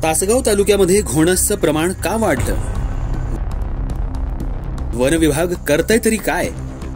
तासगाव तालुक्यामध्ये घोणसचं प्रमाण का वाढलं? वन विभाग करतय तरी काय?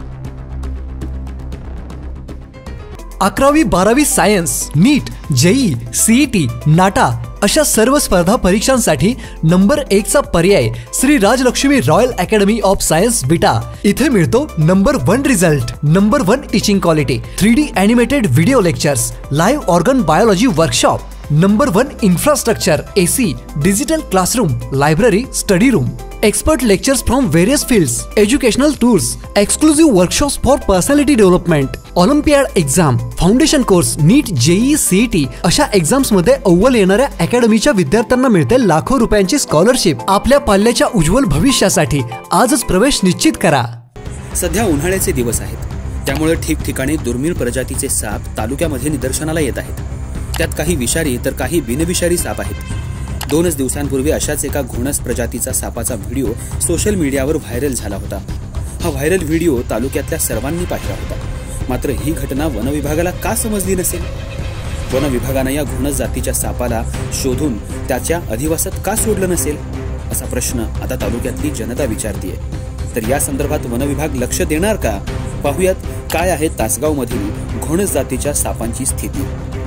11वी 12वी science, NEET, JEE, CET, NATA अशा सर्व स्पर्धा परीक्षांसाठी नंबर 1 चा पर्याय Shri Rajlakshmi royal academy of science Vita. इथे मिळतो number 1 result, number 1 teaching quality, 3D animated video lectures, live organ biology workshop, number 1 infrastructure, AC, digital classroom, library, study room, expert lectures from various fields, educational tours, exclusive workshops for personality development, Olympiad exam, foundation course, NEET, JEE, CET अशा exams मध्ये अव्वल येणाऱ्या अकॅडमीच्या विद्यार्थ्यांना मिळते लाखो रुपयांची scholarship. आपल्या पाल्याच्या उज्ज्वल भविष्यासाठी आजच प्रवेश निश्चित करा। सध्या उन्हाळ्याचे दिवस आहेत, त्यामुळे ठिकठिकाणी दुर्मिळ प्रजातीचे साप तालुक्यामध्ये निदर्शनाला येत आहेत। त्यात काही विषारी तर काही बिनविषारी साप आहेत। 2 दिवसांपूर्वी अशाच एका घोणस प्रजातीचा सापाचा व्हिडिओ सोशल मीडियावर व्हायरल झाला होता। हा व्हायरल व्हिडिओ तालुक्यातल्या सर्वांनी पाहिला होता। मात्र ही घटना वन विभागाला का समजली नसेल? वन विभागानं या घोणस जातीच्या सापाला शोधून त्याच्या अधिवासात का सोडलं नसेल, असा प्रश्न आता तालुक्यातली जनता विचारतीये। तर या संदर्भात वन विभाग लक्ष देणार का? पाहूयात काय आहे तासगावमधील घोणस जातीच्या सापांची स्थिती।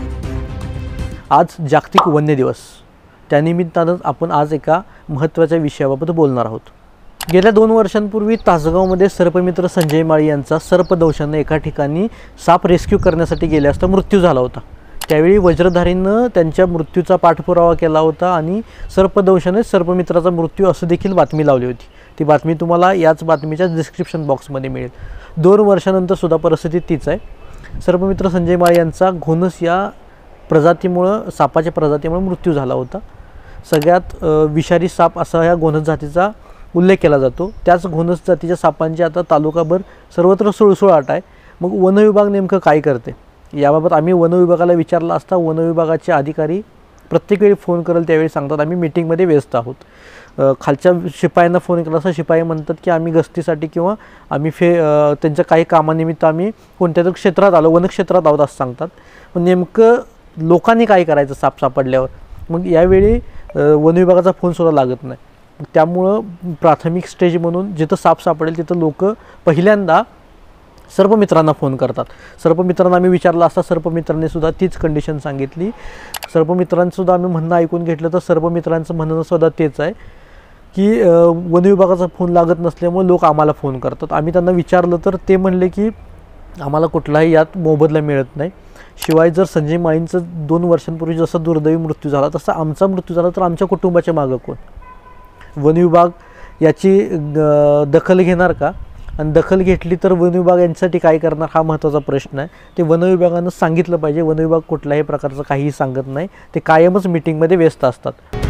आज जागतिक वन्य दिवस, त्यानिमित्तानं आपण आज एका महत्त्वाच्या विषयाबाबत बोलणार आहोत। गेल्या 2 वर्षांपूर्वी तासगावमध्ये सर्पमित्र संजय माळी यांचा सर्पदंशाने एका ठिकाणी साप रेस्क्यू करण्यासाठी गेले असता मृत्यू झाला होता। त्यावेळी वज्रधारीनं त्यांच्या मृत्यूचा पाठपुरावा केला होता आणि सर्पदंशाने सर्पमित्राचा मृत्यू असं देखील बातमी लावली होती। ती बातमी तुम्हाला याच बातमीच्या डिस्क्रिप्शन बॉक्समध्ये मिळेल। 2 वर्षानंतर सुद्धा परिस्थिती तीच आहे। सर्पमित्र संजय माळी यांचा घोणस या सापाच्या प्रजातीमुळे मृत्यू झाला होता। सगळ्यात विषारी साप असा ह्या घोणस जातीचा उल्लेख केला जातो। त्याच घोणस जातीच्या सापांची आता तालुकाभर सर्वत्र सुळसुळाट आहे। मग वन विभाग नेमकं काय करते याबाबत आम्ही वन विभागाला विचारलं असता वन विभागाचे अधिकारी प्रत्येक वेळी फोन करेल त्यावेळी सांगतात आम्ही मीटिंगमध्ये व्यस्त आहोत। खालच्या शिपायांना फोन केला असता शिपाई म्हणतात की आम्ही गस्तीसाठी किंवा आम्ही त्यांच्या काही कामानिमित्त आम्ही कोणत्या तरी क्षेत्रात आलो, वनक्षेत्रात आहोत असं सांगतात। पण नेमकं लोकांनी काय करायचं साप सापडल्यावर? मग यावेळी वन विभागाचा फोनसुद्धा लागत नाही। त्यामुळं प्राथमिक स्टेज म्हणून जिथं साप सापडेल तिथं लोक पहिल्यांदा सर्पमित्रांना फोन करतात। सर्पमित्रांना आम्ही विचारलं असता सर्पमित्रांनी सुद्धा तीच कंडिशन सांगितली। सर्पमित्रांसुद्धा आम्ही म्हणणं ऐकून घेतलं तर सर्पमित्रांचं म्हणणं सुद्धा तेच आहे की वन विभागाचा फोन लागत नसल्यामुळे लोक आम्हाला फोन करतात। आम्ही त्यांना विचारलं तर ते म्हणले की आम्हाला कुठलाही यात मोबदला मिळत नाही। शिवाय जर संजय माळींचं 2 वर्षांपूर्वी जसा दुर्दैवी मृत्यू झाला तसा आमचा मृत्यू झाला तर आमच्या कुटुंबाच्या मागं कोण? वन विभाग याची दखल घेणार का? आणि दखल घेतली तर वन विभाग यांच्यासाठी काय करणार हा महत्त्वाचा प्रश्न आहे। ते वन विभागानं सांगितलं पाहिजे। वन विभाग कुठल्याही प्रकारचं काहीही सांगत नाही, ते कायमच मीटिंगमध्ये व्यस्त असतात।